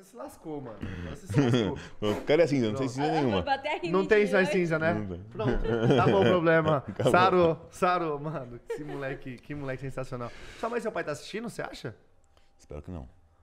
se lascou, mano. Agora você se lascou. Cadê a cinza? Não tem cinza nenhuma. Não tem só cinza, né? Pronto, acabou o problema. Sarou, mano. Que moleque sensacional. Sua mãe e seu pai tá assistindo, você acha? Espero que não.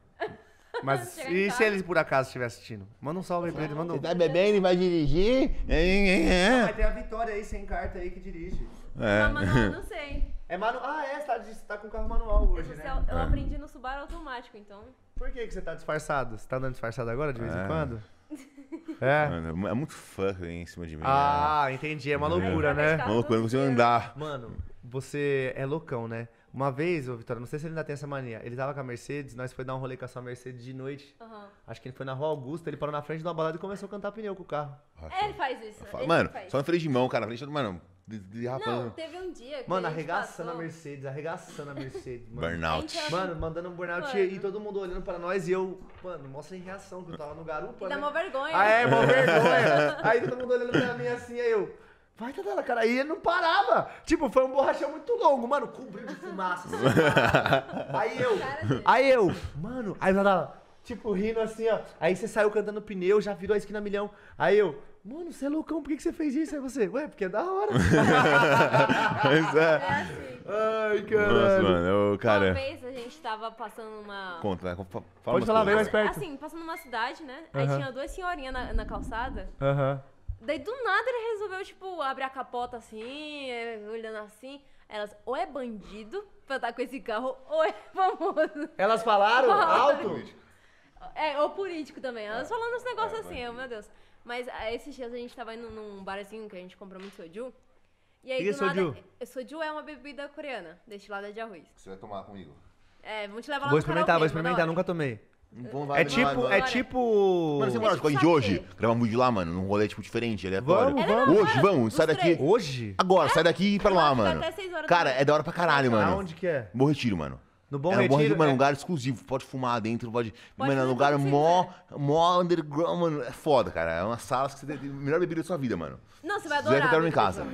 Mas e se eles por acaso estiverem assistindo? Manda um salve aí pra ele. Manda um... Você tá bebendo e vai dirigir? Vai ter a Vitória aí, sem carta aí, que dirige. Não, Manu, não sei. É manual. Ah, é, você tá com carro manual hoje, né? Eu aprendi no Subaru automático, então... Por que você tá disfarçado? Você tá andando disfarçado agora, de vez em quando? É. Mano, é muito funk aí em cima de mim. Ah, entendi. É uma loucura, né? Uma loucura, não consigo andar. Mano, você é loucão, né? Uma vez, ô Vitória, não sei se ele ainda tem essa mania. Ele tava com a Mercedes, nós foi dar um rolê com a sua Mercedes de noite. Acho que ele foi na Rua Augusta, ele parou na frente de uma balada e começou a cantar pneu com o carro. Ele faz isso. Mano, só no freio de mão, cara. Mano, não, teve um dia que mano, a gente arregaçando passou... a Mercedes, mano. Burnout. Mano, mandando um burnout e todo mundo olhando pra nós e eu, mano, mó sem reação, que eu tava no garupa, E dá né? mó vergonha. Ah, é, mó vergonha. Aí todo mundo olhando pra mim assim, aí eu... Vai, Tadala, cara. Aí ele não parava. Tipo, foi um borrachão muito longo, mano. Cobriu de fumaça. Assim, aí eu... Mano, aí Tadala, tipo, rindo assim, ó. Aí você saiu cantando pneu, já virou a esquina milhão. Aí eu... Mano, você é loucão, por que você fez isso? Aí você... Ué, porque é da hora. Mas É assim. Ai, caralho. Nossa, mano, cara... Uma vez a gente tava passando uma... Conta, né? Pode falar bem mais perto. Assim, passando numa cidade, né? Aí tinha duas senhorinhas na calçada. Daí do nada ele resolveu, tipo, abrir a capota assim, olhando assim. Elas, ou é bandido pra estar com esse carro, ou é famoso. Elas falaram alto? É, ou político também. Elas falando uns negócios assim, meu Deus. Mas esses dias a gente tava indo num barzinho que a gente comprou muito soju. E aí, do nada... Soju é uma bebida coreana, destilada de arroz. Você vai tomar comigo? É, vamos te levar lá Vou no experimentar, karaokê, vou experimentar, mano. nunca tomei. É tipo... Mano, você mora com a gente hoje? Gravar um vídeo lá, mano, num rolê, tipo, diferente, aleatório. Vamos. Hoje, vamos, sai daqui. Hoje? Agora, sai daqui e ir pra lá, Fica mano. até 6 horas Cara, da manhã. é da hora pra caralho, mano. Aonde que é? Bom Retiro, mano. No Bom É um Bom Retiro, Retiro, mano, é. um lugar exclusivo. Pode fumar dentro, pode... Mano, é fazer um lugar tudo que mó underground, mano. É foda, cara. É uma sala que você tem a melhor bebida da sua vida, mano. Não, você vai Se quiser, adorar. eu quero em casa.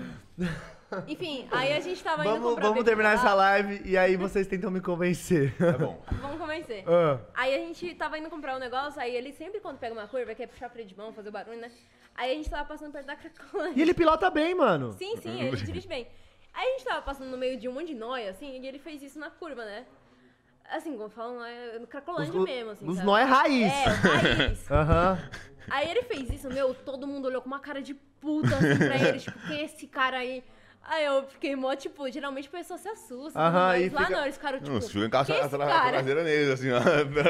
Enfim, aí a gente tava indo comprar Vamos bebida terminar lá. essa live e aí vocês tentam me convencer. Tá bom. Vamos convencer. Ah. Aí a gente tava indo comprar um negócio, aí ele sempre quando pega uma curva, quer puxar freio de mão, fazer barulho, né? Aí a gente tava passando perto da Cracolândia. E ele pilota bem, mano. Sim, ele dirige bem. Aí a gente tava passando no meio de um monte de nóia, assim, e ele fez isso na curva, né? Assim, como falam, no Cracolândia mesmo, assim. Os sabe? nó é raiz. É, raiz. Aham. Aí ele fez isso, todo mundo olhou com uma cara de puta assim pra ele, tipo, quem é esse cara aí? Aí eu fiquei mó, tipo, geralmente a pessoa se assusta, mas lá não, eles ficaram, tipo, Não, se eu encaixo quem é a esse cara? traseira neles, assim, ó.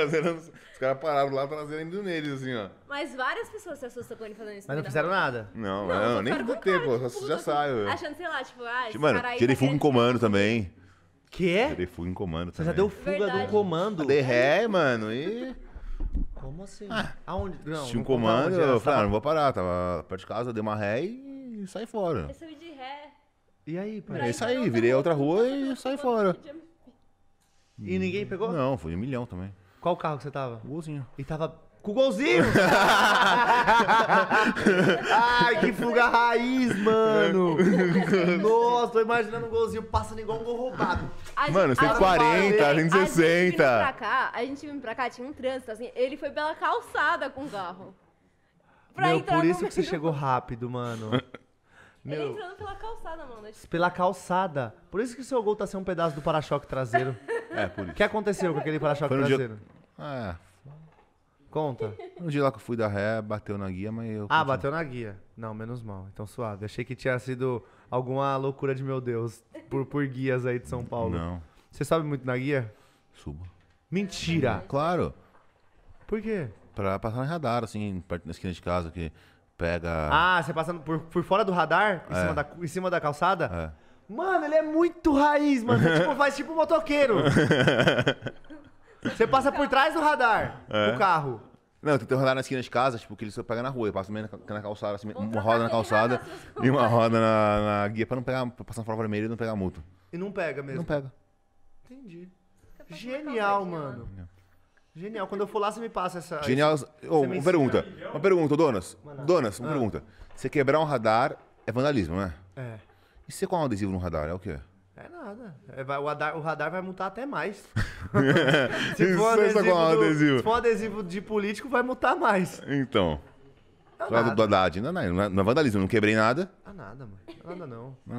Os caras pararam lá, a traseira indo neles, assim, ó. Mas várias pessoas se assustam com ele fazendo isso. Mas não no meio da fizeram rua. nada. Não, Não, nem ficaram vou com ter, cara pô. de Só puta, já assim, saio. Achando, sei lá, tipo, esse Mano, cara aí tirei tá fuga em querendo comando ficar também. Que é? Tirei fuga em comando Você também. já deu fuga Verdade. do comando? Dei ré, mano, e... Como assim? Aonde? Não, Tinha um não conta comando, onde era, eu você falei, tava- não vou parar. Tava perto de casa, dei uma ré e saí fora. Eu subi de ré. E aí, É pai? isso aí, virei a outra rua e saí fora. E ninguém pegou? Não, foi 1 milhão também. Qual carro que você tava? Golzinho. E tava com o golzinho! Ai, que fuga raiz, mano! Nossa, tô imaginando um golzinho passando igual um gol roubado. Mano, 140, A gente vindo 160. a gente vindo pra cá, tinha um trânsito, assim, ele foi pela calçada com o carro. Pra Meu, entrar por no isso que meio você do- chegou rápido, mano. Ele Meu, entrando pela calçada, mano. pela calçada. Por isso que o seu gol tá sendo um pedaço do para-choque traseiro. É, por O isso. que aconteceu com aquele para-choque Foi no dia- traseiro? É, Conta. no dia lá que eu fui dar ré, bateu na guia, mas eu... Ah, bateu na guia. Não, menos mal. Então suave. Achei que tinha sido alguma loucura de meu Deus. Por guias aí de São Paulo. Não, Você sobe muito na guia? subo. Mentira! Claro, Por quê? pra passar no radar, assim, perto da esquina de casa, que pega... Ah, você passando por fora do radar? Em cima da calçada? É. Mano, ele é muito raiz, mano. Você, tipo, faz tipo um motoqueiro. Você passa por trás do radar, o carro. Não, tem que ter um radar na esquina de casa, tipo, que ele só pega na rua. Eu passo meio na calçada, assim, uma trocar roda na aquele calçada radar, seus e uma roda na guia pra não pegar, pra passar no farol vermelho e não pegar multa. E não pega mesmo. Não pega. Entendi. Fica passando Genial, calçadinha lá. mano. Genial. Quando eu for lá, você me passa essa... Genial. Ô, me uma pergunta. Uma pergunta, Donas. Mano. Donas, uma pergunta. Você quebrar um radar é vandalismo, né? É. E você colar um adesivo no radar é o quê? É nada. Nada. O radar vai multar até mais. Se for um adesivo de político, vai multar mais. Então. Do Haddad. Não é vandalismo, não quebrei nada. Nada, mano. Nada não.